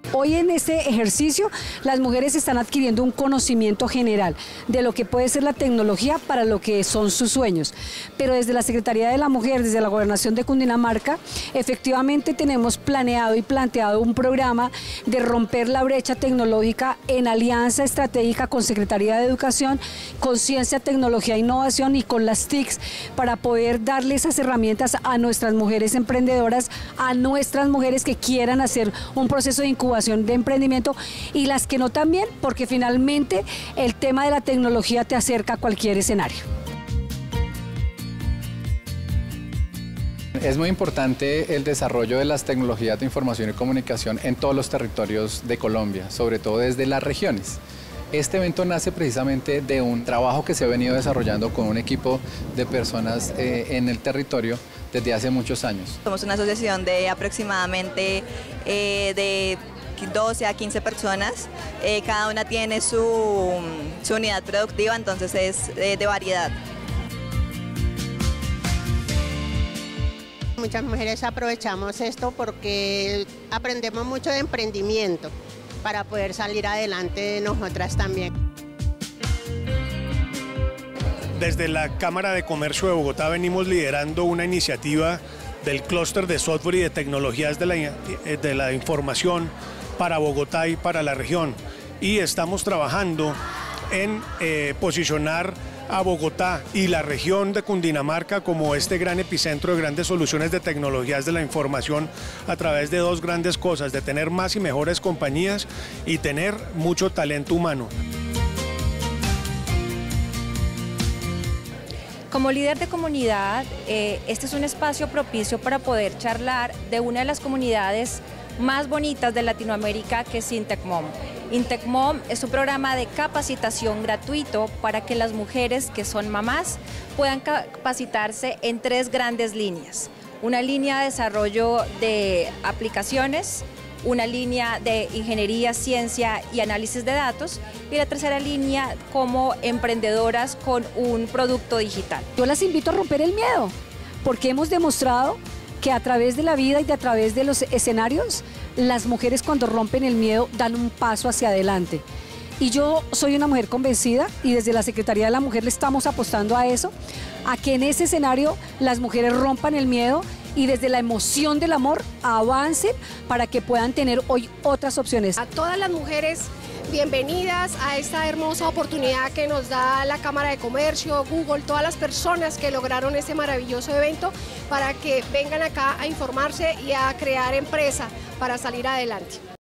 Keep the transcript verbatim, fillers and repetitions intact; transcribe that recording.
Hoy en este ejercicio las mujeres están adquiriendo un conocimiento general de lo que puede ser la tecnología para lo que son sus sueños. Pero desde la Secretaría de la Mujer, desde la Gobernación de Cundinamarca, efectivamente tenemos planeado y planteado un programa de romper la brecha tecnológica en alianza estratégica con Secretaría de Educación, con Ciencia, Tecnología e Innovación y con las T I Cs para poder darle esas herramientas a nuestras mujeres emprendedoras, a nuestras mujeres que quieran hacer un proceso de incubación de emprendimiento y las que no también, porque finalmente el tema de la tecnología te acerca a cualquier escenario. Es muy importante el desarrollo de las tecnologías de información y comunicación en todos los territorios de Colombia, sobre todo desde las regiones. Este evento nace precisamente de un trabajo que se ha venido desarrollando con un equipo de personas eh, en el territorio desde hace muchos años. Somos una asociación de aproximadamente eh, de doce a quince personas, eh, cada una tiene su, su unidad productiva, entonces es eh, de variedad. Muchas mujeres aprovechamos esto porque aprendemos mucho de emprendimiento para poder salir adelante nosotras también. Desde la Cámara de Comercio de Bogotá venimos liderando una iniciativa del clúster de software y de tecnologías de la, de la información para Bogotá y para la región, y estamos trabajando en eh, posicionar a Bogotá y la región de Cundinamarca como este gran epicentro de grandes soluciones de tecnologías de la información a través de dos grandes cosas: de tener más y mejores compañías y tener mucho talento humano. Como líder de comunidad, eh, este es un espacio propicio para poder charlar de una de las comunidades más bonitas de Latinoamérica, que es Intecmom. Intecmom es un programa de capacitación gratuito para que las mujeres que son mamás puedan capacitarse en tres grandes líneas. Una línea de desarrollo de aplicaciones, una línea de ingeniería, ciencia y análisis de datos, y la tercera línea como emprendedoras con un producto digital. Yo las invito a romper el miedo, porque hemos demostrado que a través de la vida y a través de los escenarios, las mujeres cuando rompen el miedo dan un paso hacia adelante. Y yo soy una mujer convencida y desde la Secretaría de la Mujer le estamos apostando a eso, a que en ese escenario las mujeres rompan el miedo y desde la emoción del amor avancen para que puedan tener hoy otras opciones. A todas las mujeres, bienvenidas a esta hermosa oportunidad que nos da la Cámara de Comercio, Google, todas las personas que lograron este maravilloso evento para que vengan acá a informarse y a crear empresa para salir adelante.